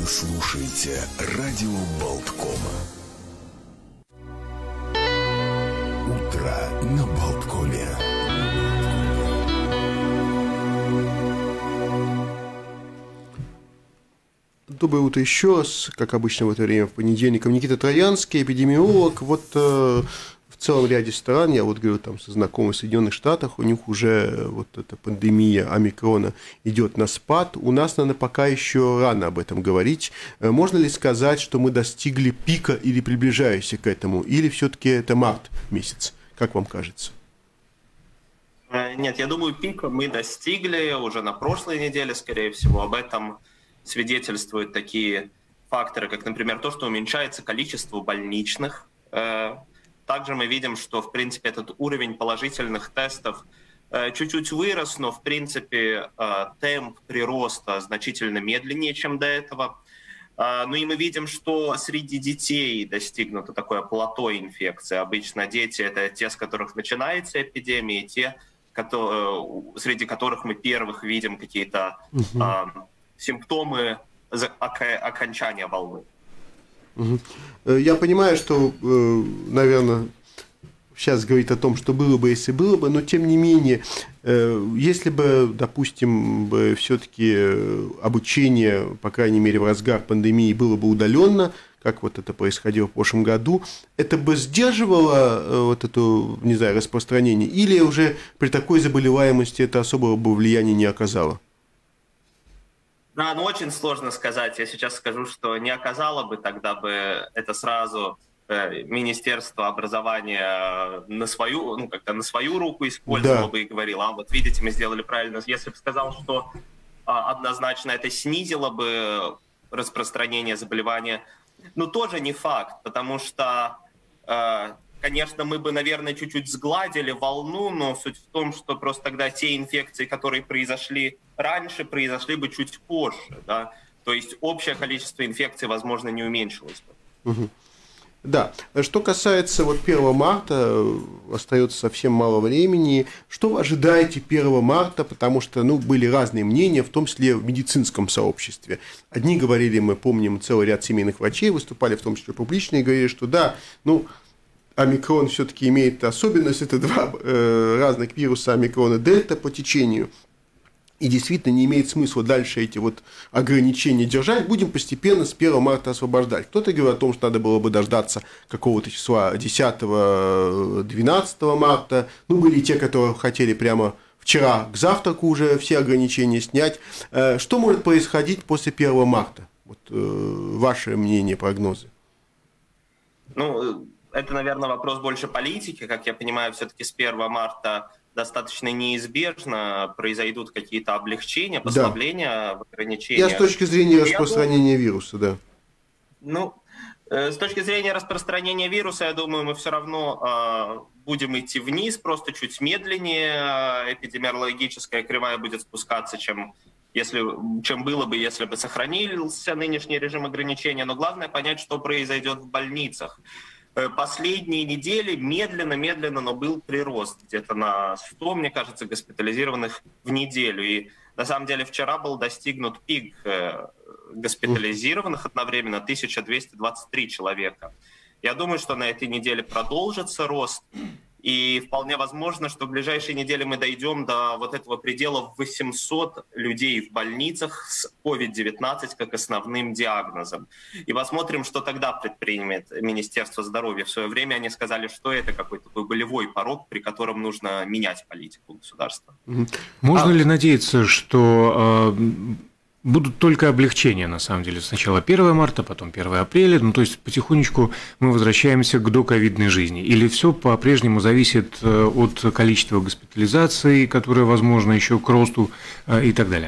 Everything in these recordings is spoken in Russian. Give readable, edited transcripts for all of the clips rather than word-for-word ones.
Вы слушаете радио Болткома. Утро на Болткоме. Доброе утро еще раз. Как обычно в это время, в понедельник, Никита Троянский, эпидемиолог. В целом ряде стран, я говорю там со знакомыми в Соединенных Штатах, у них уже эта пандемия омикрона идет на спад. У нас, наверное, пока еще рано об этом говорить. Можно ли сказать, что мы достигли пика или приближаемся к этому? Или все-таки это март месяц? Как вам кажется? Нет, я думаю, пика мы достигли уже на прошлой неделе, скорее всего. Об этом свидетельствуют такие факторы, как, например, то, что уменьшается количество больничных. Также мы видим, что, в принципе, этот уровень положительных тестов чуть-чуть вырос, но, в принципе, темп прироста значительно медленнее, чем до этого. Ну и мы видим, что среди детей достигнуто такое плато инфекции. Обычно дети — это те, с которых начинается эпидемия, и те, среди которых мы первых видим какие-то симптомы окончания волны. Я понимаю, что, наверное, сейчас говорить о том, что было бы, если было бы, но тем не менее, если бы, допустим, все-таки обучение, по крайней мере, в разгар пандемии было бы удаленно, как это происходило в прошлом году, это бы сдерживало это, не знаю, распространение, или уже при такой заболеваемости это особого бы влияния не оказало? Да, очень сложно сказать. Я сейчас скажу, что не оказало бы, тогда бы это сразу Министерство образования на свою руку использовало бы и говорило: вот видите, мы сделали правильно. Если бы сказал, что однозначно это снизило бы распространение заболевания, тоже не факт, потому что, конечно, мы бы, наверное, чуть-чуть сгладили волну, но суть в том, что просто тогда те инфекции, которые произошли раньше, произошли бы чуть позже, да? То есть общее количество инфекций, возможно, не уменьшилось бы. Угу. Да. Что касается 1 марта, остается совсем мало времени. Что вы ожидаете 1 марта? Потому что были разные мнения, в том числе в медицинском сообществе. Одни говорили, мы помним, целый ряд семейных врачей выступали, в том числе публично, и говорили, что да, омикрон все-таки имеет особенность, это два разных вируса, омикрон и дельта по течению. И действительно не имеет смысла дальше эти ограничения держать, будем постепенно с 1 марта освобождать. Кто-то говорит о том, что надо было бы дождаться какого-то числа 10-12 марта. Были те, которые хотели прямо вчера к завтраку уже все ограничения снять. Что может происходить после 1 марта? Ваше мнение, прогнозы. Это, наверное, вопрос больше политики. Как я понимаю, все-таки с 1 марта достаточно неизбежно произойдут какие-то облегчения, послабления в ограничениях. Я с точки зрения распространения вируса, да. С точки зрения распространения вируса, я думаю, мы все равно будем идти вниз, просто чуть медленнее. Эпидемиологическая кривая будет спускаться, чем было бы, если бы сохранился нынешний режим ограничения. Но главное понять, что произойдет в больницах. Последние недели медленно, но был прирост где-то на 100, мне кажется, госпитализированных в неделю. И на самом деле вчера был достигнут пик госпитализированных одновременно 1223 человека. Я думаю, что на этой неделе продолжится рост. И вполне возможно, что в ближайшие недели мы дойдем до этого предела в 800 людей в больницах с COVID-19 как основным диагнозом. И посмотрим, что тогда предпримет Министерство здоровья. В свое время они сказали, что это какой-то такой болевой порог, при котором нужно менять политику государства. Можно ли надеяться, что будут только облегчения, на самом деле? Сначала 1 марта, потом 1 апреля, то есть потихонечку мы возвращаемся к доковидной жизни? Или все по-прежнему зависит от количества госпитализаций, которое, возможно, еще к росту и так далее?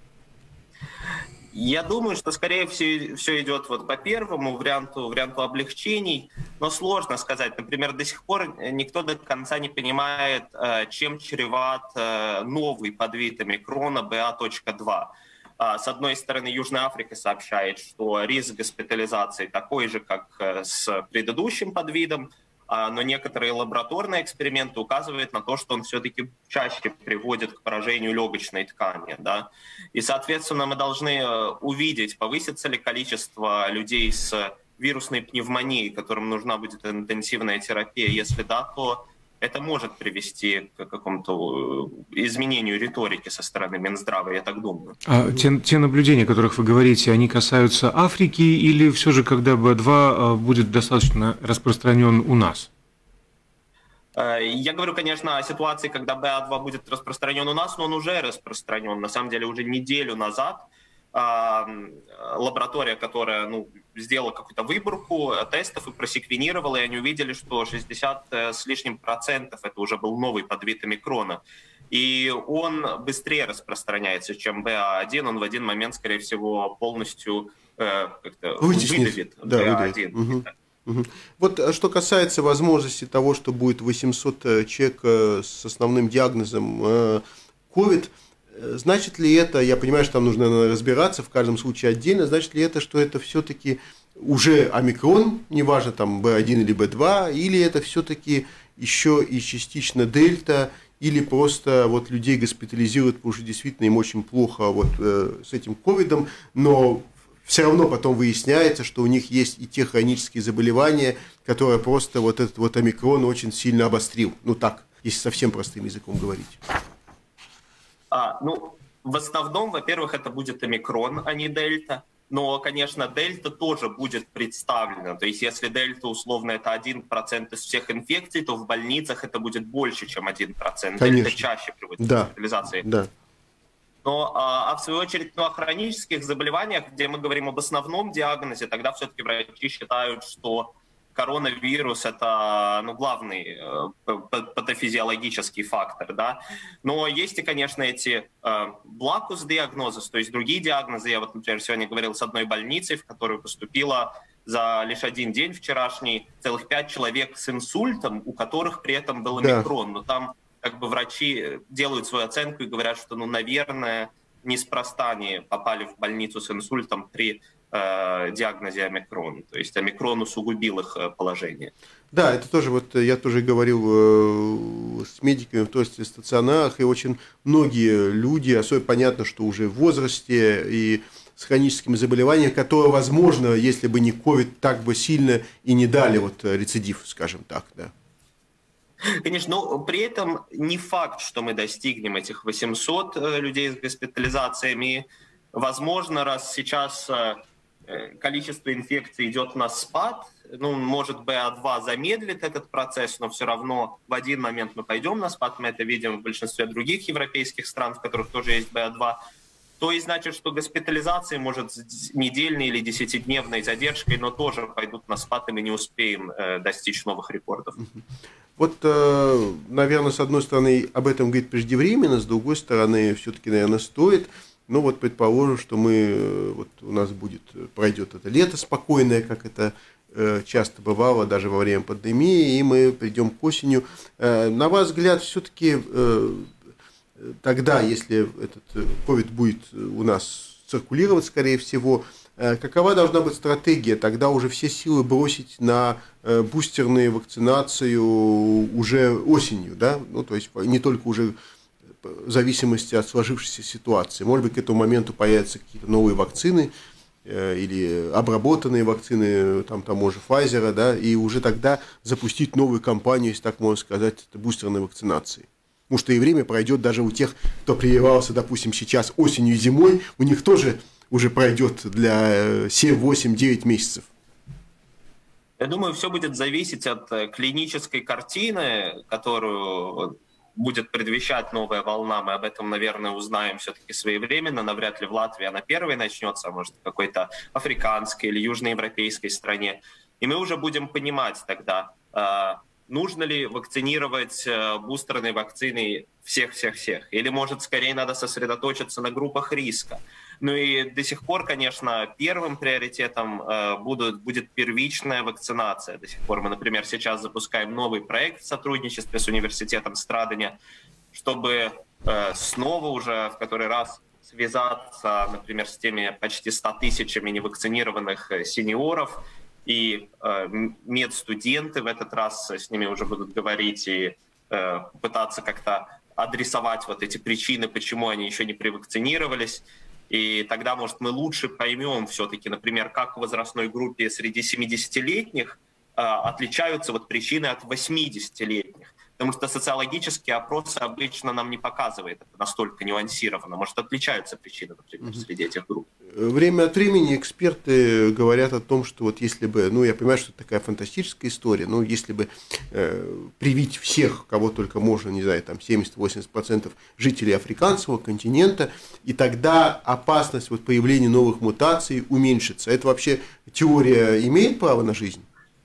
Я думаю, что, скорее всего, все идет по первому варианту облегчений, но сложно сказать. Например, до сих пор никто до конца не понимает, чем чреват новый подвид омикрона BA.2. С одной стороны, Южная Африка сообщает, что риск госпитализации такой же, как с предыдущим подвидом, но некоторые лабораторные эксперименты указывают на то, что он все-таки чаще приводит к поражению легочной ткани. Да? И, соответственно, мы должны увидеть, повысится ли количество людей с вирусной пневмонией, которым нужна будет интенсивная терапия. Если да, то это может привести к какому-то изменению риторики со стороны Минздрава, я так думаю. А те наблюдения, о которых вы говорите, они касаются Африки или все же, когда БА2 будет достаточно распространен у нас? Я говорю, конечно, о ситуации, когда БА2 будет распространен у нас, но он уже распространен. На самом деле уже неделю назад лаборатория, которая сделала какую-то выборку тестов и просеквенировала, и они увидели, что 60 с лишним процентов это уже был новый подвид омикрона. И он быстрее распространяется, чем БА1. Он в один момент, скорее всего, полностью выдавит БА1. Угу. Вот что касается возможности того, что будет 800 человек с основным диагнозом COVID, значит ли это, я понимаю, что там нужно разбираться в каждом случае отдельно, значит ли это, что это все-таки уже омикрон, неважно там B1 или B2, или это все-таки еще и частично дельта, или просто вот людей госпитализируют, потому что действительно им очень плохо вот с этим ковидом, но все равно потом выясняется, что у них есть и те хронические заболевания, которые просто вот этот вот омикрон очень сильно обострил. Ну так, если совсем простым языком говорить. В основном, во-первых, это будет омикрон, а не дельта. Но, конечно, дельта тоже будет представлена. То есть, если дельта, условно, это 1% из всех инфекций, то в больницах это будет больше, чем 1%. Конечно. Дельта чаще приводит к госпитализации. Да. Но, в свою очередь, о хронических заболеваниях, где мы говорим об основном диагнозе, тогда все-таки врачи считают, что коронавирус – это главный патофизиологический фактор. Да? Но есть и, конечно, эти блакус диагнозы, то есть другие диагнозы. Я вот, например, сегодня говорил с одной больницей, в которую поступило за лишь один день вчерашний целых 5 человек с инсультом, у которых при этом был омикрон. Но там как бы врачи делают свою оценку и говорят, что, наверное, неспроста они попали в больницу с инсультом при диагнозе омикрон. То есть омикрон усугубил их положение. Да, это тоже, вот я тоже говорил с медиками, в том числе в стационарах, и очень многие люди, особенно понятно, что уже в возрасте и с хроническими заболеваниями, которые, возможно, если бы не ковид, так бы сильно и не дали вот рецидив, скажем так, да. Конечно, но при этом не факт, что мы достигнем этих 800 людей с госпитализациями. Возможно, раз сейчас количество инфекций идет на спад, может, БА2 замедлит этот процесс, но все равно в один момент мы пойдем на спад, мы это видим в большинстве других европейских стран, в которых тоже есть БА2, то и значит, что госпитализации, может, с недельной или 10-дневной задержкой, но тоже пойдут на спад, и мы не успеем достичь новых рекордов. Вот, наверное, с одной стороны, об этом говорить преждевременно, с другой стороны, все-таки, наверное, стоит. Ну вот предположим, что у нас пройдет это лето спокойное, как это часто бывало даже во время пандемии, и мы придем к осени. На ваш взгляд, все-таки тогда, если этот ковид будет у нас циркулировать, скорее всего, какова должна быть стратегия? Тогда уже все силы бросить на бустерную вакцинацию уже осенью, да? То есть не только уже в зависимости от сложившейся ситуации. Может быть, к этому моменту появятся какие-то новые вакцины или обработанные вакцины того же Pfizer, да, и уже тогда запустить новую кампанию, если так можно сказать, бустерной вакцинации. Потому что и время пройдет даже у тех, кто прививался, допустим, сейчас осенью и зимой, у них тоже уже пройдет для 7, 8, 9 месяцев. Я думаю, все будет зависеть от клинической картины, которую будет предвещать новая волна. Мы об этом, наверное, узнаем все-таки своевременно. Навряд ли в Латвии она первой начнется, а может, в какой-то африканской или южноевропейской стране. И мы уже будем понимать тогда, нужно ли вакцинировать бустерной вакциной всех-всех-всех. Или, может, скорее надо сосредоточиться на группах риска. Ну и до сих пор, конечно, первым приоритетом будет первичная вакцинация. До сих пор мы, например, сейчас запускаем новый проект в сотрудничестве с университетом Страдания, чтобы снова уже в который раз связаться, например, с теми почти 100 тысячами невакцинированных сеньоров и медстуденты в этот раз с ними уже будут говорить и пытаться как-то адресовать вот эти причины, почему они еще не привакцинировались. И тогда, может, мы лучше поймем все-таки, например, как в возрастной группе среди 70-летних отличаются вот причины от 80-летних. Потому что социологические опросы обычно нам не показывают это настолько нюансированно. Может, отличаются причины, например, среди этих групп. Время от времени эксперты говорят о том, что вот если бы, я понимаю, что это такая фантастическая история, но если бы привить всех, кого только можно, не знаю, там 70-80% жителей африканского континента, и тогда опасность вот появления новых мутаций уменьшится. Это вообще теория имеет право на жизнь?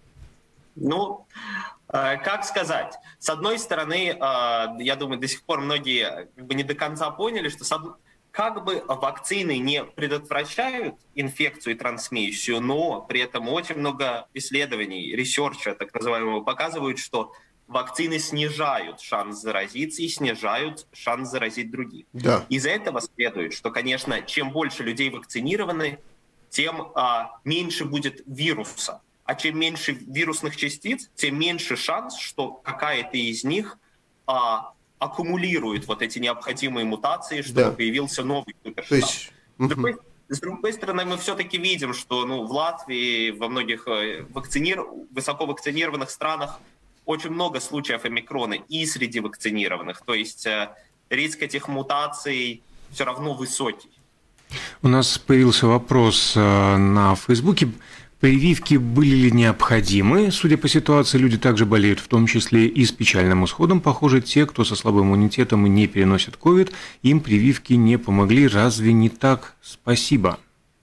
Как сказать? С одной стороны, я думаю, до сих пор многие не до конца поняли, что как бы вакцины не предотвращают инфекцию и трансмиссию, но при этом очень много исследований, ресерча так называемого, показывают, что вакцины снижают шанс заразиться и снижают шанс заразить других. Да. Из этого следует, что, конечно, чем больше людей вакцинированы, тем меньше будет вируса. А чем меньше вирусных частиц, тем меньше шанс, что какая-то из них аккумулирует вот эти необходимые мутации, чтобы появился новый суперштамм. С другой стороны, мы все-таки видим, что в Латвии, во многих высоко вакцинированных странах очень много случаев омикрона и среди вакцинированных. То есть риск этих мутаций все равно высокий. У нас появился вопрос на Фейсбуке. Прививки были ли необходимы? Судя по ситуации, люди также болеют, в том числе и с печальным исходом. Похоже, те, кто со слабым иммунитетом и не переносят ковид, им прививки не помогли. Разве не так? Спасибо.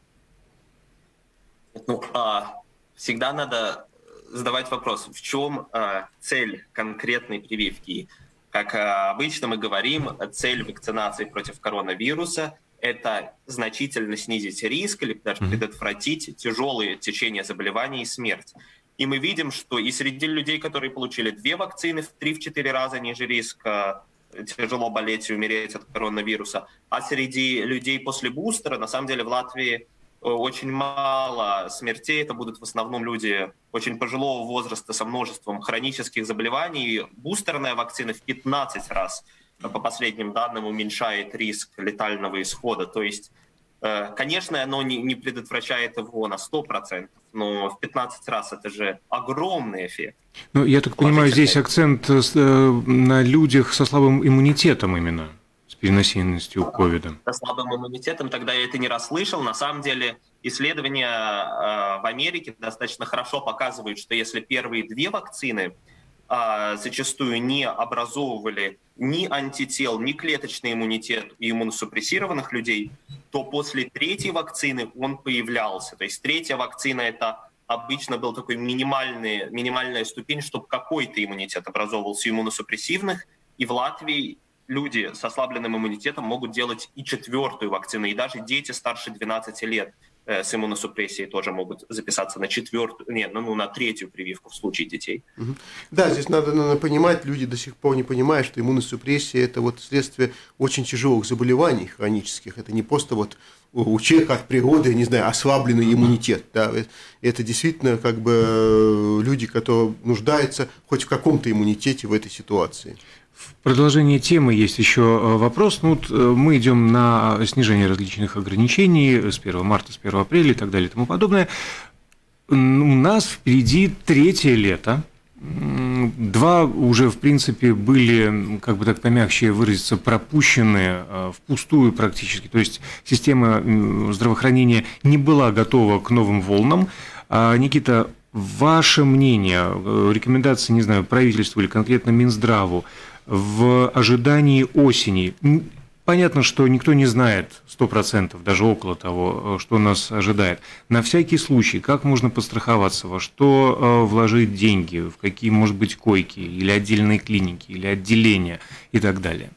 Всегда надо задавать вопрос, в чем цель конкретной прививки. Как обычно мы говорим, цель вакцинации против коронавируса – это значительно снизить риск или даже предотвратить тяжелые течения заболеваний и смерть. И мы видим, что и среди людей, которые получили 2 вакцины, в 3-4 раза ниже риск тяжело болеть и умереть от коронавируса. А среди людей после бустера, на самом деле в Латвии очень мало смертей. Это будут в основном люди очень пожилого возраста со множеством хронических заболеваний. И бустерная вакцина в 15 раз по последним данным, уменьшает риск летального исхода. То есть, конечно, оно не предотвращает его на 100%, но в 15 раз это же огромный эффект. Я так понимаю, здесь акцент на людях со слабым иммунитетом именно, с переносимостью ковида. Со слабым иммунитетом тогда я это не расслышал. На самом деле, исследования в Америке достаточно хорошо показывают, что если первые 2 вакцины зачастую не образовывали ни антител, ни клеточный иммунитет у иммуносупрессированных людей, то после 3-й вакцины он появлялся. То есть 3-я вакцина – это обычно был такой минимальная ступень, чтобы какой-то иммунитет образовывался у иммуносупрессивных. И в Латвии люди с ослабленным иммунитетом могут делать и 4-ю вакцину, и даже дети старше 12 лет с иммуносупрессией тоже могут записаться на 3-ю прививку в случае детей. Да, здесь надо понимать, люди до сих пор не понимают, что иммуносупрессия – это вот следствие очень тяжелых заболеваний хронических. Это не просто вот у человека от природы, не знаю, ослабленный иммунитет. Да? Это действительно как бы люди, которые нуждаются хоть в каком-то иммунитете в этой ситуации. В продолжении темы есть еще вопрос. Мы идем на снижение различных ограничений с 1 марта, с 1 апреля и так далее и тому подобное. У нас впереди 3-е лето. 2 уже, в принципе, были, как бы так помягче выразиться, пропущены впустую практически. То есть система здравоохранения не была готова к новым волнам. Никита, ваше мнение, рекомендации, не знаю, правительству или конкретно Минздраву в ожидании осени? Понятно, что никто не знает 100%, даже около того, что нас ожидает. На всякий случай, как можно подстраховаться, во что вложить деньги, в какие, может быть, койки, или отдельные клиники, или отделения и так далее?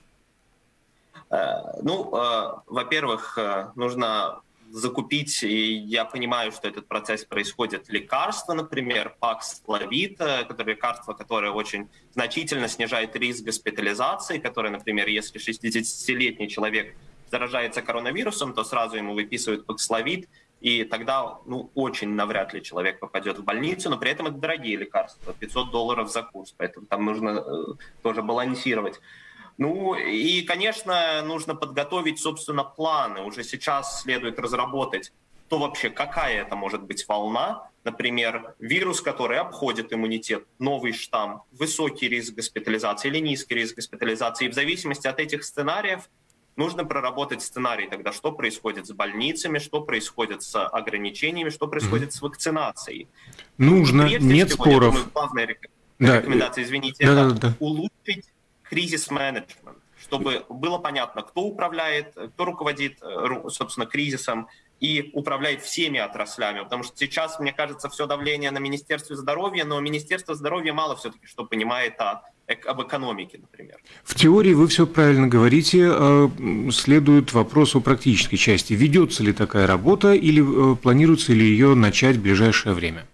Во-первых, нужно закупить, и я понимаю, что этот процесс происходит, лекарства, например, Paxlovid, лекарство, которое очень значительно снижает риск госпитализации, которое, например, если 60-летний человек заражается коронавирусом, то сразу ему выписывают Paxlovid, и тогда очень навряд ли человек попадет в больницу, но при этом это дорогие лекарства, $500 за курс, поэтому там нужно тоже балансировать. И, конечно, нужно подготовить, собственно, планы. Уже сейчас следует разработать, то вообще какая это может быть волна. Например, вирус, который обходит иммунитет, новый штамм, высокий риск госпитализации или низкий риск госпитализации. И в зависимости от этих сценариев нужно проработать сценарий тогда, что происходит с больницами, что происходит с ограничениями, что происходит с вакцинацией. Нужно, нет всего, споров. Я думаю, главная рекомендация, извините, это улучшить кризис-менеджмент, чтобы было понятно, кто управляет, кто руководит, собственно, кризисом и управляет всеми отраслями. Потому что сейчас, мне кажется, все давление на Министерство здоровья, но Министерство здоровья мало все-таки что понимает об экономике, например. В теории вы все правильно говорите. Следует вопрос о практической части. Ведется ли такая работа или планируется ли ее начать в ближайшее время?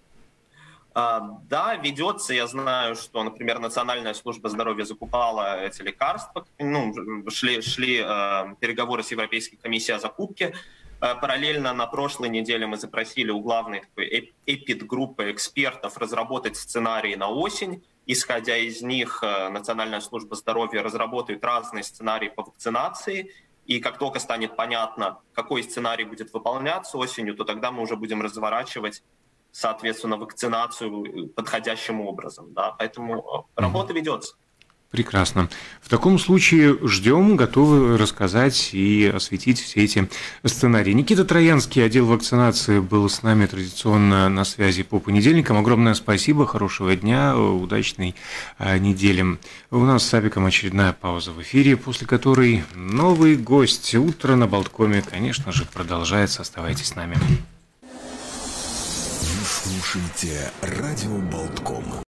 Да, ведется. Я знаю, что, например, Национальная служба здоровья закупала эти лекарства. Шли переговоры с Европейской комиссией о закупке. Параллельно на прошлой неделе мы запросили у главной такой эпидгруппы экспертов разработать сценарии на осень. Исходя из них, Национальная служба здоровья разработает разные сценарии по вакцинации. И как только станет понятно, какой сценарий будет выполняться осенью, то тогда мы уже будем разворачивать, соответственно, вакцинацию подходящим образом. Да? Поэтому работа ведется. Прекрасно. В таком случае ждем, готовы рассказать и осветить все эти сценарии. Никита Троянский, отдел вакцинации, был с нами традиционно на связи по понедельникам. Огромное спасибо, хорошего дня, удачной недели. У нас с Сапиком очередная пауза в эфире, после которой новый гость. Утро на Болткоме, конечно же, продолжается. Оставайтесь с нами. Вы слушаете радио Болтком.